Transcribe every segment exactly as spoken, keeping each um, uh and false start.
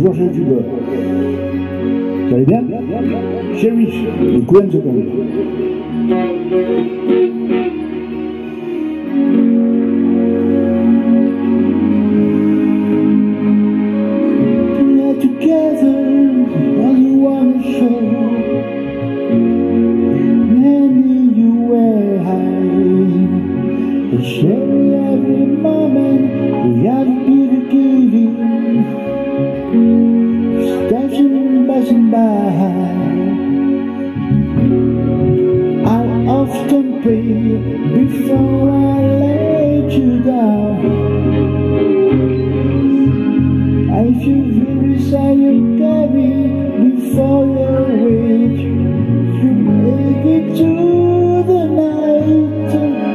gorgée du beurre. Vous allez bien? Cherish, le Gwen Second. Together as one show, many you were high, and sharing every moment we have been giving, stashing and passing by. I often pray before I let you down. I feel very sad you carry before you wake. You make it to the night.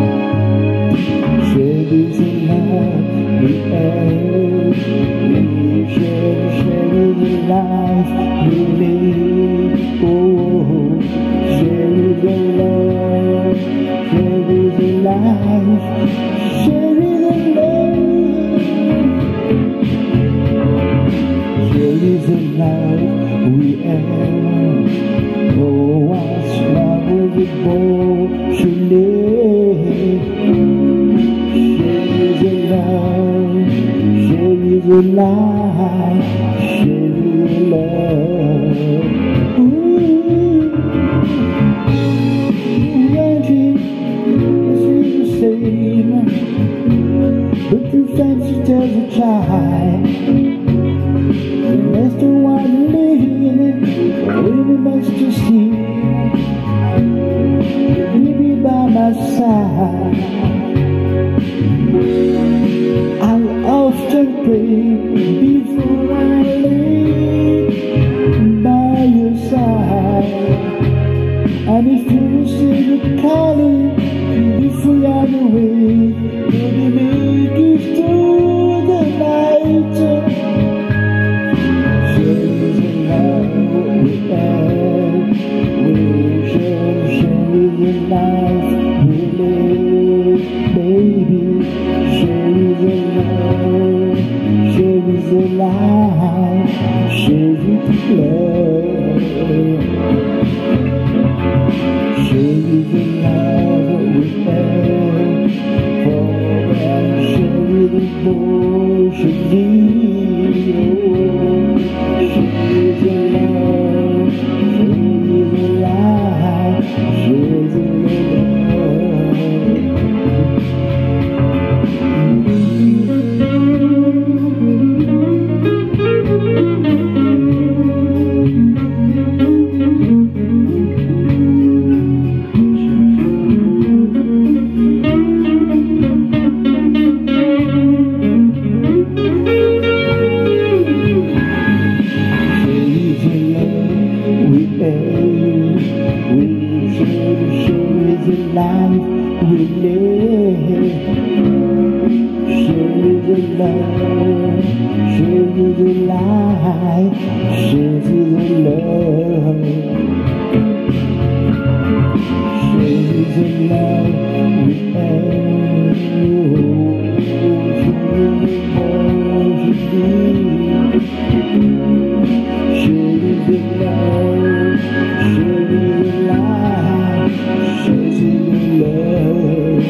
Share this love we have. We share, share the life we live. Oh, share the love, share the life, share the love. Share the life we have. Oh, what's wrong with the boy she live? Share the love, share the life, share the love. Ooh, Angie, it's the same, but the fancy tells a child. That's the one living, really much to see. You be by my side. I'll often pray before I lay by your side. And if you see the calling before you're away, maybe make it through the night. Life we live, baby. Share the love, share the life, share the love. Share the love we have, for and share the bullshit leave. Share the love, share the life, share the we share, share the life we live. Share the love, share the life, share the love. Share the love we have. Share the love, share the life, share the love.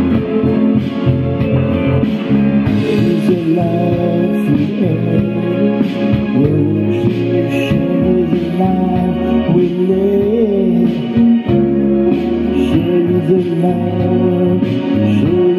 Share the love we have. Share, share the life we live. Share the love, share